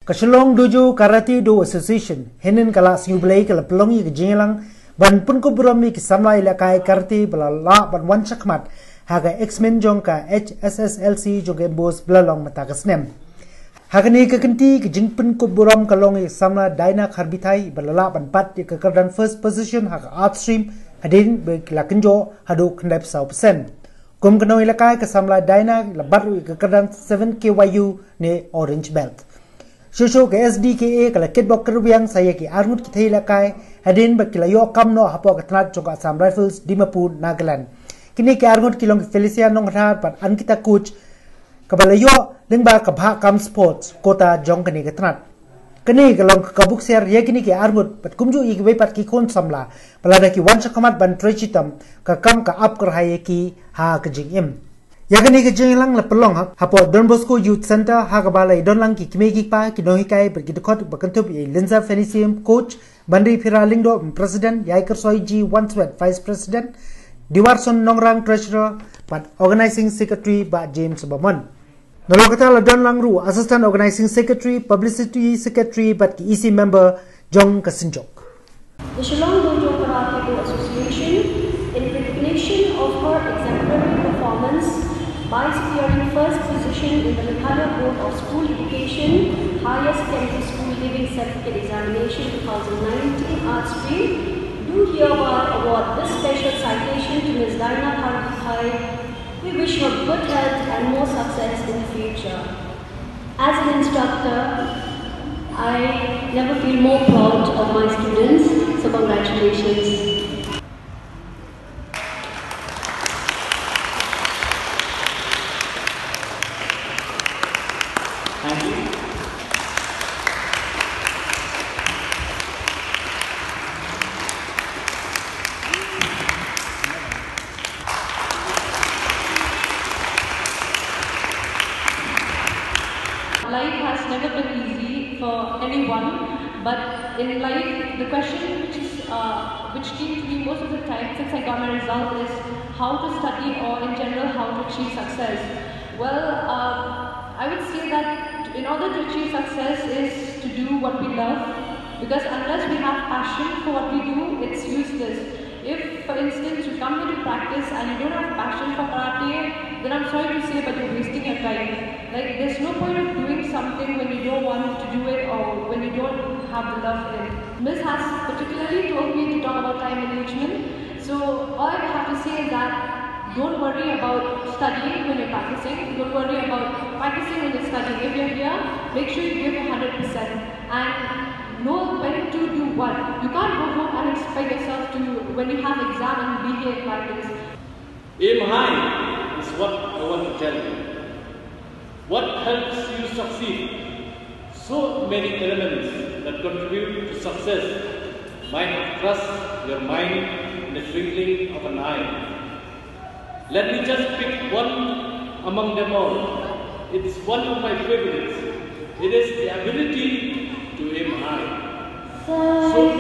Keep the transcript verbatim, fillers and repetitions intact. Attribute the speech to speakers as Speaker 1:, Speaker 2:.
Speaker 1: Kasulong Dojo Karate Do Association Henin Kala Singublay Kala Pelongi Kejelang Ban Pun Ko Burami Kisamla Ilakai Karate Balala Ban Wan Chakmat Haga X-Men Jongka H S S L C Joge Bos Blalong Matagasnem Hagani Kakenti Kejing Pun Ko Buram Kalongi Samla Daina Karbitai Balala Ban Pat Kekerdan First Position Haga Art Stream Hadin Lakenjo Hadu Kendap Sau Persen Kum Kano Ilakai Kesamla Daina Labaru Kekerdan seven K Y U Ne Orange Belt Shosho ke S D K A kala kitbok kerbiang saya ki armut kita ilakai hadin bakila yo kamno hapo katnat joka Assam Rifles Dimapur Nagaland kini ke armut kilong Felicia Nonghat pat an kita coach kabala yo lingba kabha kam sports kota jong kini katnat kini kalong kabuk ser ya kini ke armut pat kumju ik be pat ki kon samla palada ki wancha kamat ban trechitam ka kam ka up kerhaya ki ha kejing im Yakni kejeng lang la pelong hapo Don Bosco Youth Center hagabalai don lang ki kimegi pa kinohikai bergidekot berkentup ye Linza Fenicium coach Bandri Pira Lingdo president Yaiker Soiji Wanswet vice president Diwarson Nongrang treasurer but organizing secretary ba James Bamon Nolokata la don lang ru assistant organizing secretary publicity secretary but ki E C member Jong Kasinjok
Speaker 2: The Shillong Dojo Karate Do Association in recognition of her exemplary performance by securing first position in the Meghalaya Board of School Education Higher Secondary School Living Certificate Examination twenty nineteen Art Stream, do hereby award this special citation to Miz Daina Karbitai. We wish her good health and more success in the future. As an instructor, I never feel more proud of my students, so congratulations.
Speaker 3: Thank you.
Speaker 4: Life has never been easy for anyone, but in life, the question which is uh, which came to me most of the time since I got my result is how to study or in general how to achieve success. Well, uh, I would say that in order to achieve success is to do what we love, because unless we have passion for what we do, it's useless. If, for instance, you come here to practice and you don't have passion for karate, then I'm sorry to say, but you're wasting your time. Like, there's no point of doing something when you don't want to do it or when you don't have the love in it. Miz has particularly told me to talk about time management. So all I have to say is that don't worry about studying when you're practicing. Don't worry about practicing when you're studying. If you're here, make sure you give one hundred percent. And know when to do what. You can't go home and expect yourself to, when you have exam and be here in practice.
Speaker 3: Aim high is what I want to tell you. What helps you succeed? So many elements that contribute to success might trust your mind in the twinkling of an eye. Let me just pick one among them all. It's one of my favorites. It is the ability to aim high. So